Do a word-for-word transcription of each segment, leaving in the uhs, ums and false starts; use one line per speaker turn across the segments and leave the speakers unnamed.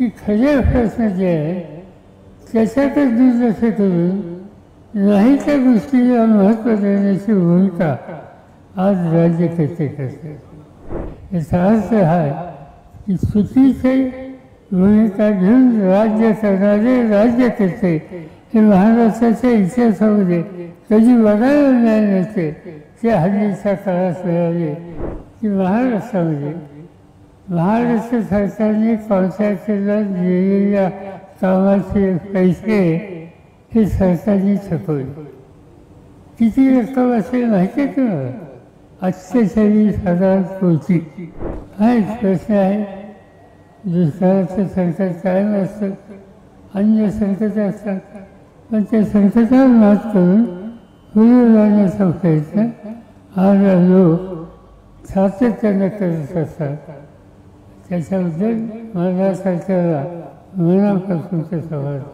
की खरे प्रश्न जे आहे त्याच्यातच दुर्लक्ष करून नाही त्या गोष्टीला महत्त्व देण्याची भूमिका आज राज्यकर्ते करतात। याचा अर्थ हा की चुकीचे भूमिका घेऊन राज्य करणारे राज्यकर्ते हे महाराष्ट्राच्या इतिहासामध्ये कधी बघायला मिळाले नसते। त्या हल्लीच्या काळात मिळाले की महाराष्ट्रामध्ये महाराष्ट्र सरकारने कॉन्ट्रॅक्टरला दिलेल्या कामाचे पैसे हे सरकारने छापवले। किती रक्कम असेल माहिती आहे तुम्हाला? अठ्ठेचाळीस हजार कोटी। हा एक प्रश्न आहे। दुष्काळाचं संकट कायम असतं, अन्य संकट असतात, पण त्या संकटावर मात करून पुढे जाण्याचा प्रयत्न आज लोक सातत्यानं करत असतात। त्याच्याबद्दल मला सरकारला मनापासून त्याचा वाटतो।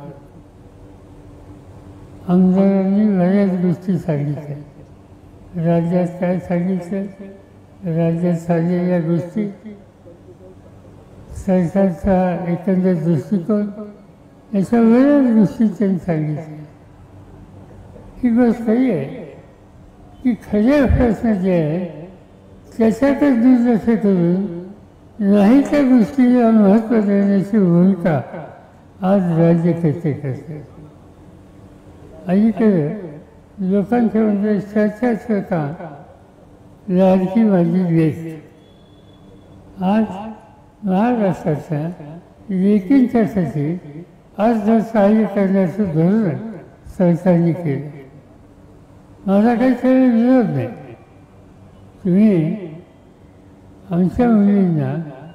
आमदारांनी बऱ्याच गोष्टी सांगितल्या, राज्यात काय सांगितलं, राज्यात चाललेल्या गोष्टी, सरकारचा एकंदर दृष्टिकोन, याच्या बऱ्याच गोष्टी त्यांनी सांगितल्या। ही गोष्ट खरी आहे की खरे प्रश्न जे आहे त्याच्यातच दुर्लक्ष करून नाही त्या गोष्टीला महत्त्व देण्याची भूमिका आज राज्यकर्ते करतात। अलीकडे लोकांच्या मध्ये चर्चाच होता लाडकी माझी लेक। आज महाराष्ट्राच्या लेकींच्यासाठी अर्थसहाय्य करण्याचं धोरण सरकारने केलं। माझा काही त्याला विरोध नाही। तुम्ही आमच्या मुलींना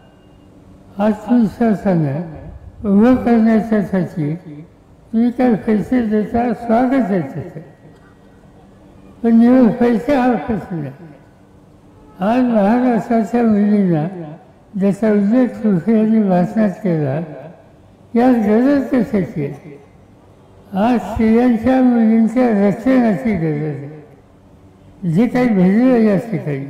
आत्मविश्वासानं उभं करण्याच्यासाठी तुम्ही काय पैसे देता, स्वागत आहे त्याचं, पण निवड पैसे हा प्रश्न नाही। आज महाराष्ट्राच्या मुलींना ज्याचा उल्लेख सुखी भाषणात केला, यात गरज कशाची आहे? आज स्त्रियांच्या मुलींच्या रक्षणाची गरज आहे। जे काही भेटलं या ठिकाणी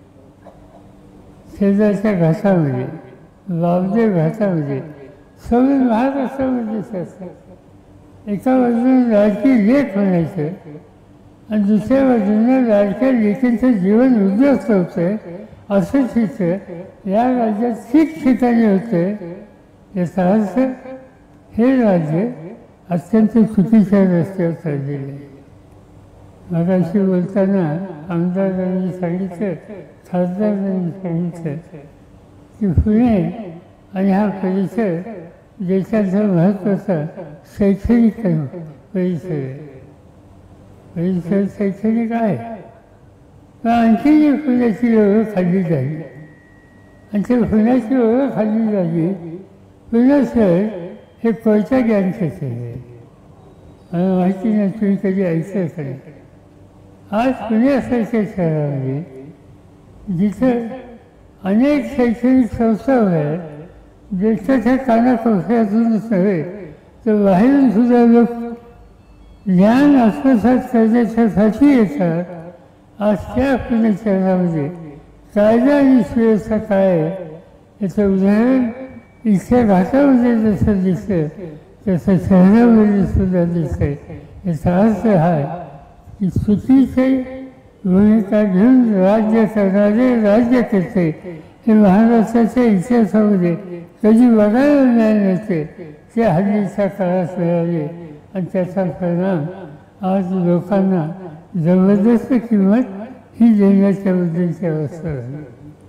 शेजारच्या घाटामध्ये, बावदेव घाटामध्ये, सगळे महाराष्ट्रामध्येच असतात। एका बाजूने लाडकी लेक म्हणायचं आणि दुसऱ्या बाजूने लाडक्या लेकींचं जीवन उद्ध्वस्त होतं, असं चित्र या राज्यात ठिकठिकाणी होतं। याचा अर्थ हे राज्य अत्यंत चुकीच्या रस्त्यावर चाललेलं आहे। मगाशी बोलताना आमदारांनी सांगितलं, खासदारांनी सांगितलं की पुणे आणि हा परिसर देशाचा महत्त्वाचा शैक्षणिक परिसर आहे। परिसर शैक्षणिक आहे, पण आणखी जी पुण्याची ओळख खाल्ली झाली आणि त्या पुण्याची ओळख खाल्ली झाली, पुणे शहर हे कोयता ज्ञान क्षेत्र आहे। मला माहिती नाही तुम्ही कधी ऐकलं का? आज पुण्यासारख्या शहरामध्ये जिथं अनेक शैक्षणिक संस्था आहेत, देशाच्या कानाकोपऱ्यातूनच नव्हे तर बाहेरून सुद्धा लोक ज्ञान आत्मसात करण्याच्यासाठी येतात। आज त्या पुणे शहरामध्ये कायदा आणि सुव्यवस्था काय आहे याचं उदाहरण इथल्या घाटामध्ये जसं दिसतं तसं शहरामध्ये सुद्धा दिसतंय। याचा अर्थ हा की चुकीचे भूमिका घेऊन राज्य करणारे राज्यकर्ते हे महाराष्ट्राच्या इतिहासामध्ये कधी बघायला मिळाले नसते। त्या हल्लीच्या काळात मिळाले आणि त्याचा परिणाम आज लोकांना जबरदस्त किंमत ही देण्याच्या बद्दलची अवस्था झाली।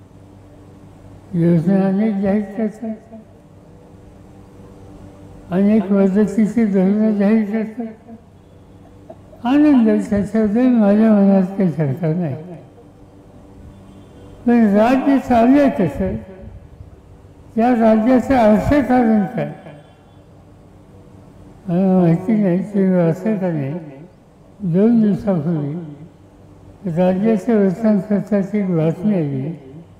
योजना अनेक जाहीर करतात, अनेक मदतीची धोरणं जाहीर करतात, आनंद त्याच्याबद्दल माझ्या मनात काही शंका नाही। पण राज्य चाललंय कसं, त्या राज्याचं अर्थकारण काय मला माहिती नाही। तुम्ही असं का नाही, दोन दिवसापूर्वी राज्याच्या वृत्तांतपत्रात एक बातमी आली।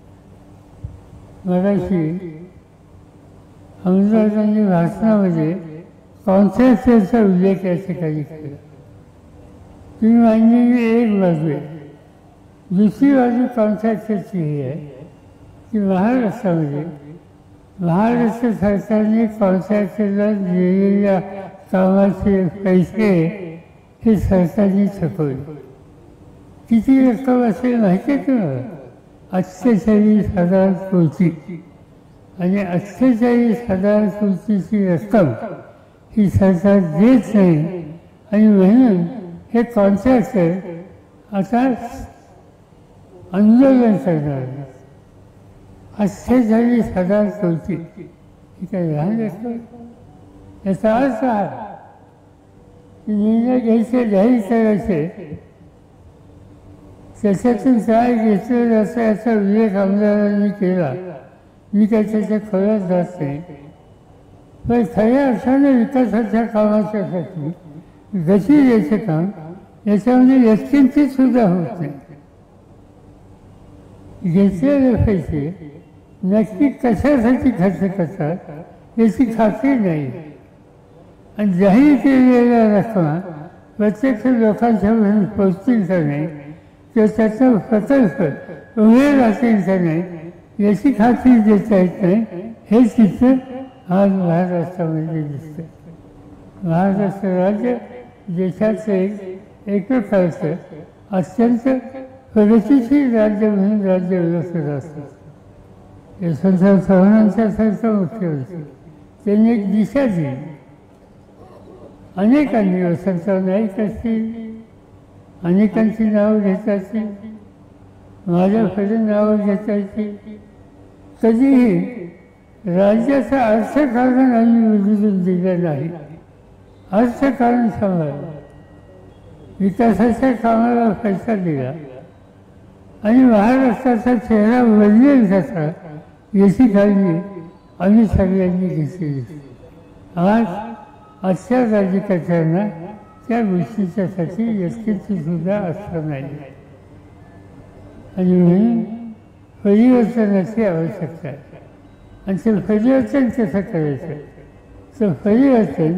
मगाशी आमदारांनी भाषणामध्ये कॉन्ट्रॅक्टरचा उल्लेख या ठिकाणी केला। तुम्ही मांडलेली एक बाजू आहे, दुसरी बाजू कॉन्ट्रॅक्टरची ही आहे की महाराष्ट्रामध्ये महाराष्ट्र सरकारने कॉन्ट्रॅक्टरला दिलेल्या कामाचे पैसे हे सरकारने थकवले. किती रक्कम असेल माहिती आहे तुम्हाला? अठ्ठेचाळीस हजार कोटी. आणि अठ्ठेचाळीस हजार कोटीची रक्कम ही सरकार देत नाही आणि म्हणून हे कॉन्ट्रॅक्टर आता आंदोलन करणार. अठ्ठेचाळीस हजार कोटी ही काही लहान रक्कम. याचा अर्थ हा की निर्णय घ्यायचे जाहीर करायचे त्याच्यातून काय घेतलं जातं याचा उल्लेख आमदारांनी केला. मी काय त्याच्या खोलात जात नाही. पण खऱ्या अर्थानं विकासाच्या कामाच्यासाठी गती द्यायचं काम याच्यामध्ये व्यक्तींची सुद्धा होत नाही. घेतलेले पैसे नक्की कशासाठी खर्च करतात याची खात्री नाही. आणि जाहीर केलेल्या रक्कमा प्रत्यक्ष लोकांच्यापर्यंत पोचतील का नाही किंवा त्याचा प्रकल्प उभे राहतील का नाही याची खात्री देता येत नाही. हे चित्र आज महाराष्ट्रामध्ये दिसतं. महाराष्ट्र राज्य देशाचं एक एकप्रकारचं अत्यंत प्रगतिशील राज्य म्हणून राज्य व्यवस्थित असतं. यशवंतराव चव्हाणांच्या सारखा मुख्यमंत्री त्यांनी एक दिशा दिली. अनेकांनी वसंतराव नाईक असतील, अनेकांची नावं घेता येतील, माझ्याकडे नावं घेता येतील. कधीही राज्याचं अर्थकारण आम्ही उलगडून दिलं नाही. अर्थकारण सांभाळलं, विकासाच्या कामाला पैसा दिला आणि महाराष्ट्राचा चेहरा बदलेल कसा याची काळजी आम्ही सगळ्यांनी घेतलेली. आज अशा राज्यकर्त्यांना त्या गोष्टीच्यासाठी व्यक्तीची सुद्धा असं नाही. आणि म्हणून परिवर्तनाची आवश्यकता आहे. आणि ते परिवर्तन कसं करायचं? तर परिवर्तन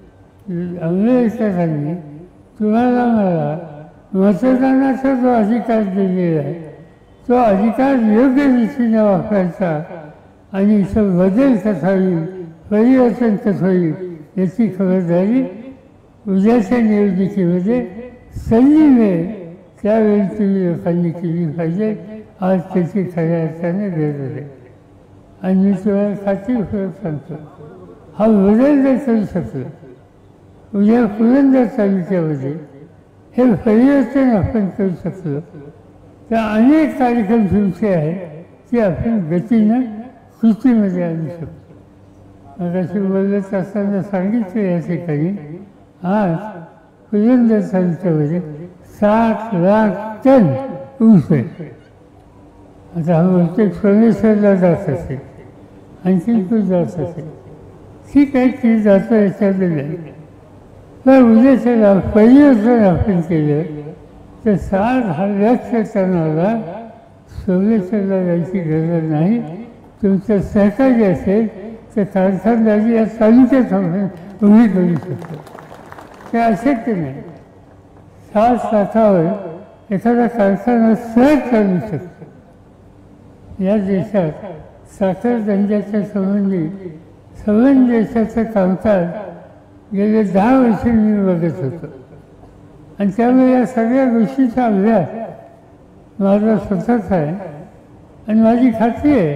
आंबेडकरांनी तुम्हाला मला मतदानाचा जो अधिकार दिलेला आहे तो अधिकार योग्य रीतीने वापरायचा आणि तो बदल कसा होईल, परिवर्तन कसं होईल याची खबरदारी उद्याच्या निवडणुकीमध्ये संधी मिळेल त्यावेळी तुम्ही लोकांनी केली पाहिजे. आज त्याची खऱ्या अर्थाने गरज आहे. आणि मी तुम्हाला खात्रीपूर्वक सांगतो, हा बदल जर करू शकलो, उद्या पुरंदर तालुक्यामध्ये हे परिवर्तन आपण करू शकलो तर अनेक कार्यक्रम तुमचे आहेत ते आपण गतीनं कृतीमध्ये आणू शकतो. मगाशी बोलत असताना सांगितलं या ठिकाणी आज पुरंदर तालुक्यामध्ये साठ लाख टन ऊस आहे. आता हा बहुतेक सोमेश्वरला जात असेल, आणखी खूप जात असेल. ठीक आहे, ती जातं याच्यातलं नाही. पण उद्याच्याला परिवर्तन आपण केलं तर साठ हजार टनाला सोमेश्वरला जायची गरज नाही. तुमचं सहकार्य असेल तर कारखानदारी या तालुक्यात आपण उभी करू शकतो. ते अशक्य नाही. सात लाखावर एखादा कारखाना सहज चालू शकतो. या देशात साखर धंद्याच्या संबंधी संबंध देशाचं कामकाज गेले दहा वर्ष मी बघत होतो. आणि त्यामुळे या सगळ्या गोष्टीचा अभ्यास माझा स्वतःच आहे. आणि माझी खात्री आहे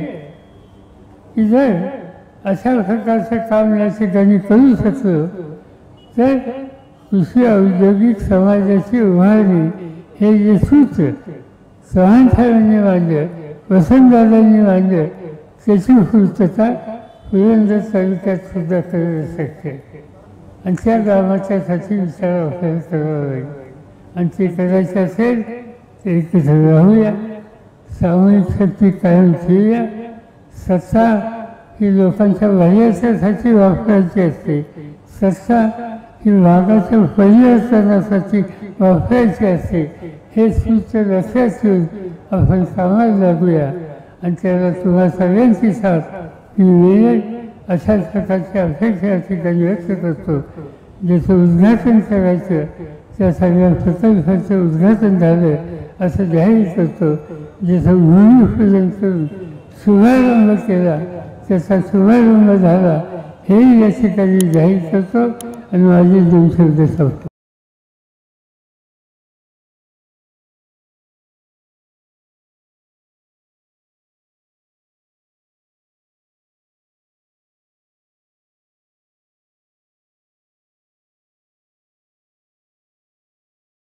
की जर अशा प्रकारचं काम या ठिकाणी करू शकलो तर कृषी औद्योगिक समाजाची उभारणी हे जे सूत्र चव्हाण साहेबांनी मांडलं, वसंतदादांनी मांडलं, त्याची पूर्तता पुरंदर तालुक्यात सुद्धा करू शकते. आणि त्या गावाच्यासाठी विचार आपल्याला करावा लागेल. आणि ते करायचं असेल तर एकत्र राहूया, सामूहिक शक्ती कायम ठेवूया. सत्ता ही लोकांच्या भल्यासाठी वापरायची असते. सत्ता ही भागाच्या परिवर्तनासाठी वापरायची असते. हे सूत्र लक्षात ठेवून आपण कामाला लागूया. आणि त्याला तुम्हा सगळ्यांची साथ ही मिळेल अशाच प्रकारची अपेक्षा या ठिकाणी व्यक्त करतो. ज्याचं उद्घाटन करायचं त्या सगळ्या प्रकल्पाचं उद्घाटन झालं असं जाहीर करतो. ज्याचं भूमिपूजन करून शुभारंभ केला त्याचा शुभारंभ झाला हे या ठिकाणी जाहीर करतो आणि माझे दोन शब्द संपतो.